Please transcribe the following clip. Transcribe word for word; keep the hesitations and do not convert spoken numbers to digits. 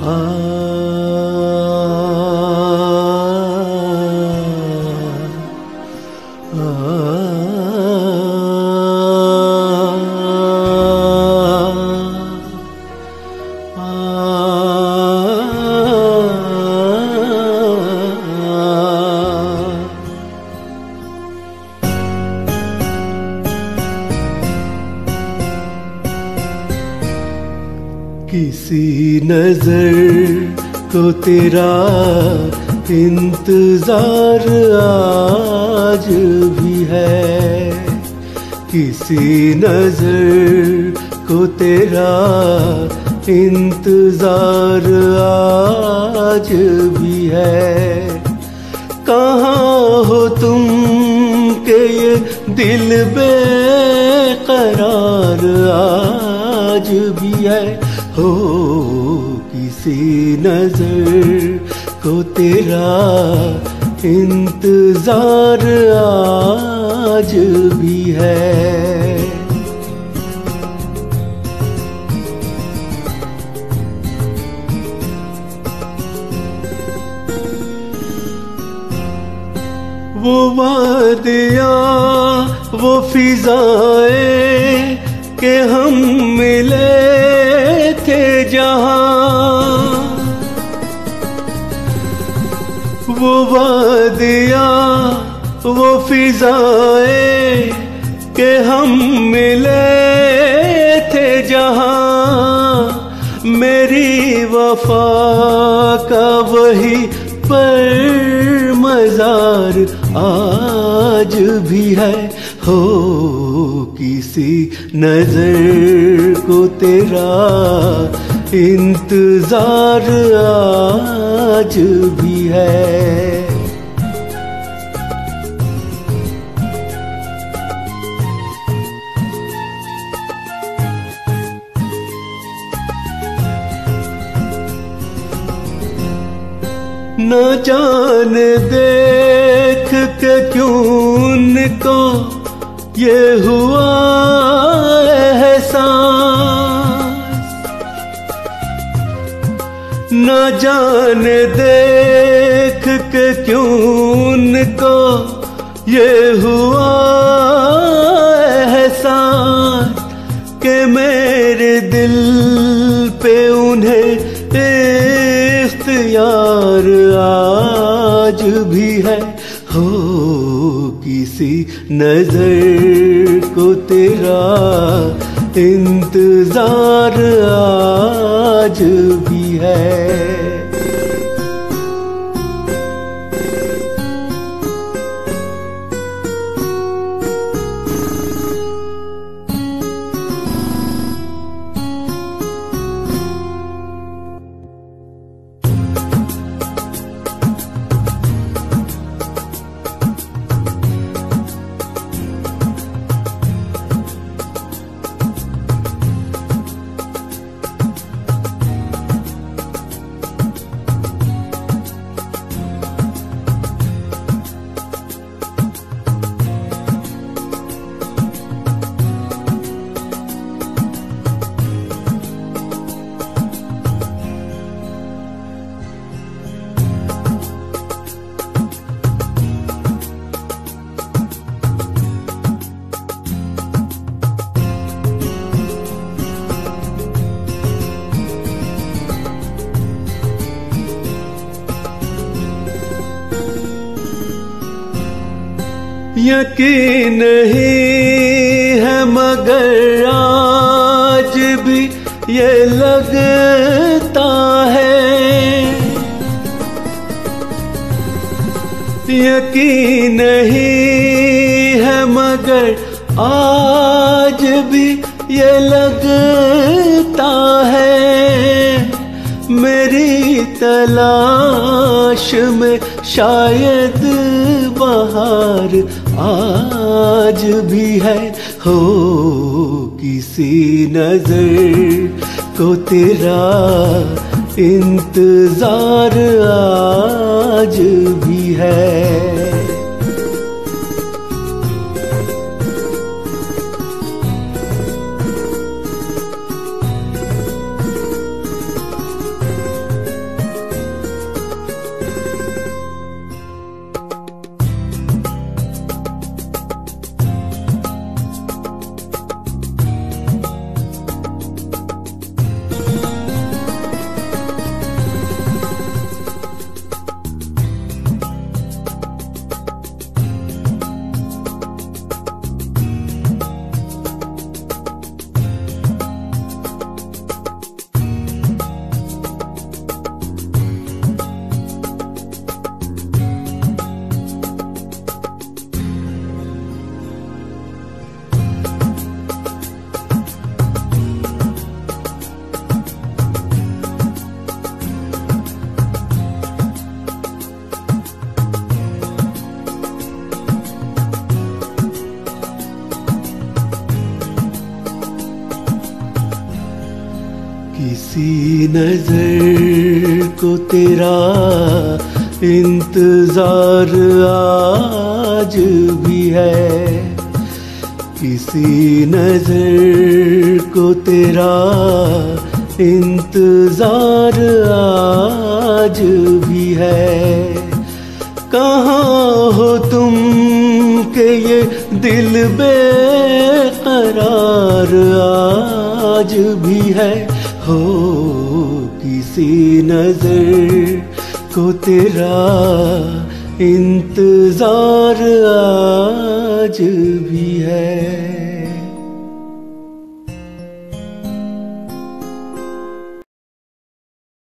आ किसी नजर को तेरा इंतजार आज भी है, किसी नजर को तेरा इंतजार आज भी है। कहाँ हो तुम के ये दिल बेकरार आज भी है। हो किसी नजर को तेरा इंतजार आज भी है। वो वादियाँ वो फिजाएं के हम मिले थे जहाँ, वो वादियाँ वो फिजाएं के हम मिले थे जहाँ, मेरी वफा का वही पर मजार आज भी है। हो किसी नजर को तेरा इंतजार आज भी है। न जाने देख के क्यों उनको ये हुआ एहसास, न जाने देख के क्यों उनको ये हुआ एहसास कि मेरे दिल पे उन्हें इख्तियार आज भी है। हो किसी नजर को तेरा इंतजार आज भी है। यकीन नहीं है मगर आज भी ये लगता है, यकीन नहीं है मगर आज भी ये लगता है, मेरी तलाश में शायद बहार आज भी है। हो किसी नजर को तेरा इंतजार आज भी है। किसी नजर को तेरा इंतजार आज भी है, किसी नजर को तेरा इंतजार आज भी है। कहाँ हो तुम के ये दिल बेकरार आज भी है। हो किसी नजर को तेरा इंतजार आज भी है।